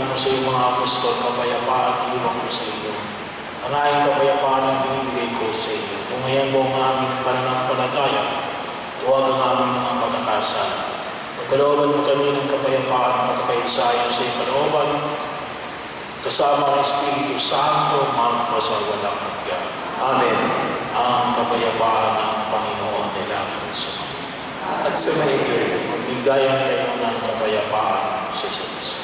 mo sa iyong mga apostol, kapayapaan iwan ko sa iyo. Ang aking kapayapaan ang binibigay ko sa iyo. Tungayan mo ang aming pananampalataya, huwag ang aming mga pagkakasala. Pagkalooban mo kami ng kapayapaan at pagkakaisayan sa iyong kalooban, kasama ang Espiritu Santo, magpasawalang hanggan. Amen. Ang kapayapaan ng Panginoon ay laging sumayo. At sumayo. Magbigayan kayo ng kapayapaan sa isa't isa.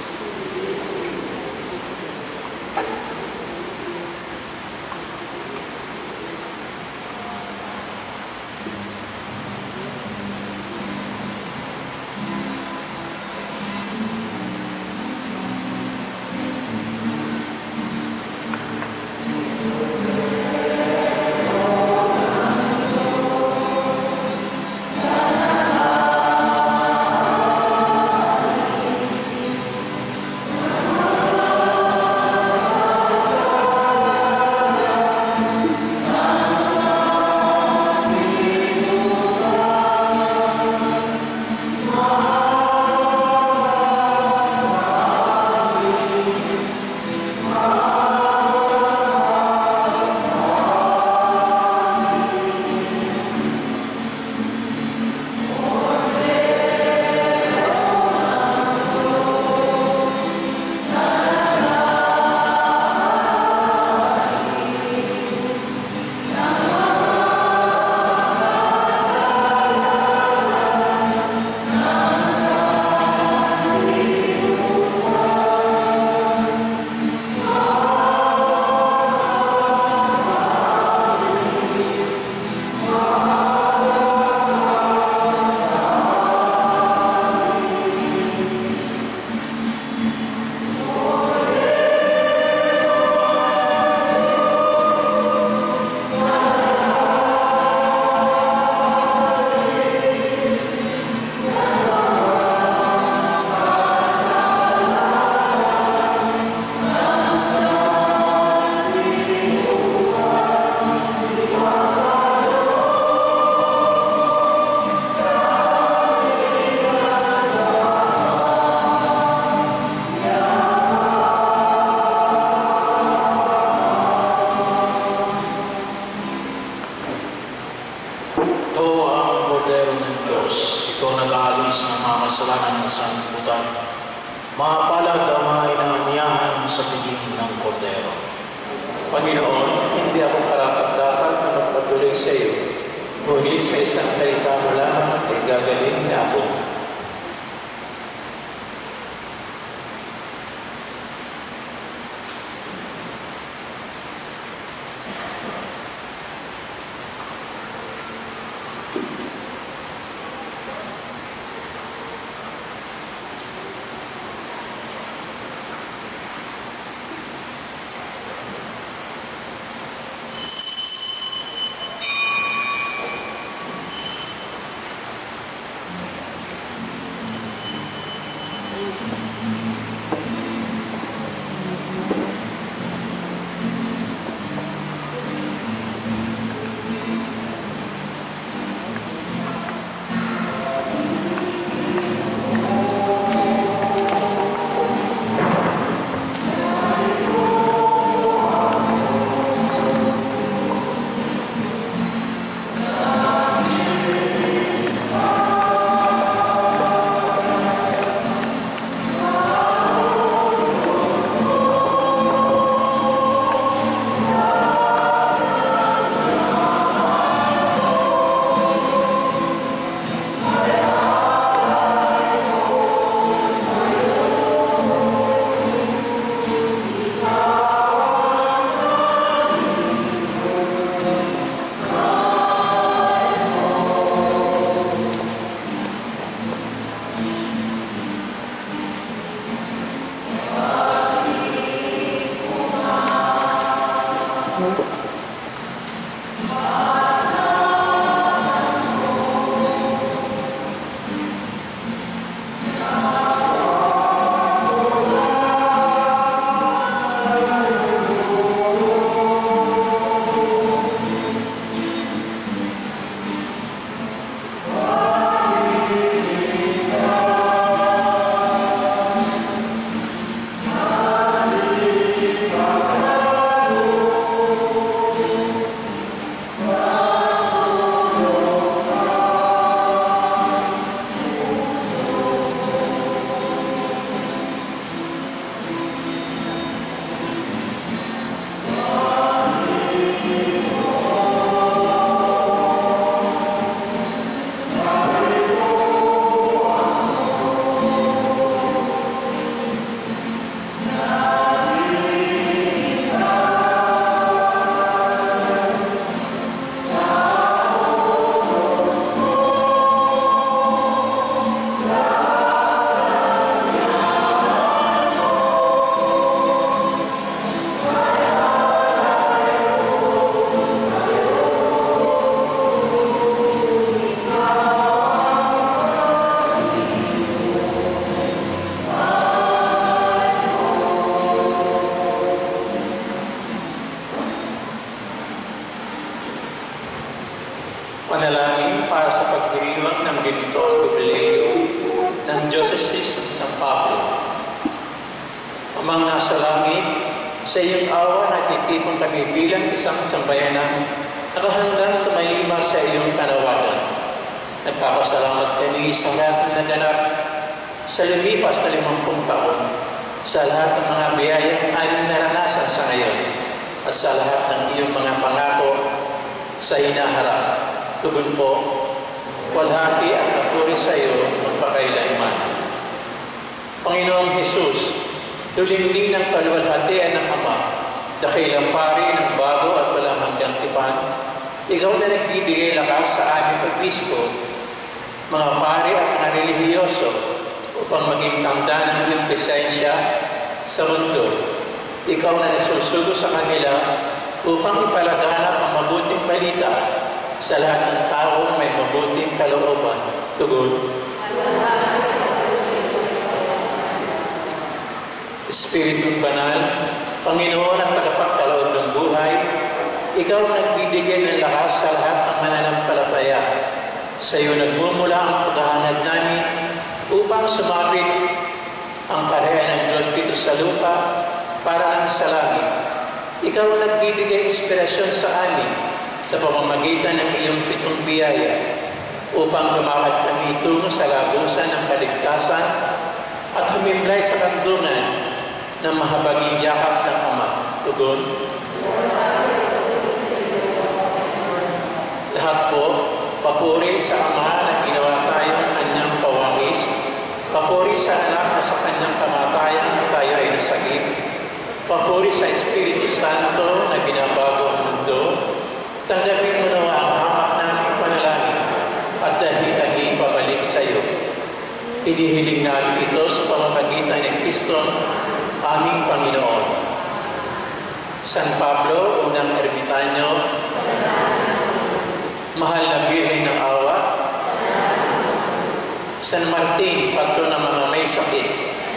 Panginoon, hindi ako karapat-dapat na magpatuloy sa iyo. Ngunit sa isang salita mo lamang ay gagaling na ako. maging ito ang pribileyo ng Diocese ng San Pablo. Amang nasa langit, sa iyong awa natitipon kami bilang isang sambayanan, nakahandang tumalima sa iyong kanawagan. Nagpapasalamat kami sa lahat ng naganap sa lumipas na 50 taon, sa lahat ng mga biyayang aming naranasan sa ngayon, at sa lahat ng iyong mga pangako sa hinaharap. Tugon po, walhati at napuri sa iyo magpakailanman. Panginoong Jesus, tulingling ng kaluwalhatian ng Ama, dakilang pari ng bago at walang hanggang tipan, ikaw na nagbibigay lakas sa aming pagbisko, mga pari at mga relihiyoso, upang maging tanda ng iyong presensya sa mundo. Ikaw na nagsusugo sa kanila upang ipalaganap ang mabuting balita sa lahat ng taong may mabuting kalooban. Tugon. Espiritu Banal, Panginoon at tagapagkaloob ng buhay, ikaw nagbibigay ng lakas sa lahat ng mananampalataya. Sa iyo nagmumula ang paghahanad namin upang sumapit ang karya ng Diyos dito sa lupa para ang sa langit. Ikaw ang nagbibigay inspirasyon sa amin sa pamamagitan ng iyong 7 biyaya upang lumakad kami tungo sa lagusan ng kaligtasan at humimlay sa kanlungan ng mahabaging yakap ng Ama. Tugon. Lahat po, papuri sa Ama na ginawa tayong kanyang pawangis, papuri sa Anak na sa kanyang kamatayan tayo ay nasagip, papuri sa Espiritu Santo na binabago ang mundo. Tanggapin mo nawa ang hamak naming panalangin at dahi-dahi pabalik sa iyo. Inihiling namin ito sa pamamagitan ng Kristo, aming Panginoon. San Pablo, unang ermitanyo, mahal na Birhen ng Awa, San Martin, patron ng mga may sakit,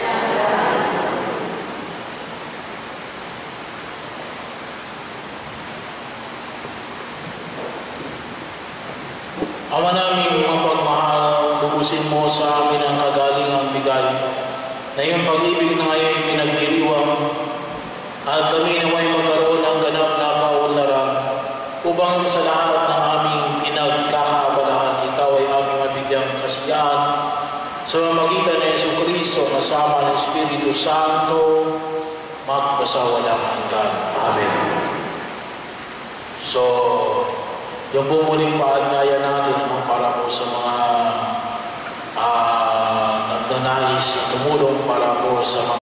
Ama namin, mapagmahal, bubusin mo sa amin ang kagalingang bigay na iyong pag-ibig na ngayon pinagdiriwang at kami naway magkaroon ng ganap na kaunlaran upang sa lahat ng aming pinagkakaabalahan, ikaw ay aming mabigyang kasiyahan sa pamamagitan ng Jesucristo kasama ng Espiritu Santo magpasawalang hanggan. Amen. So, yung bumuling paanyaya natin para po sa mga nagnanais na tumulong para po sa mga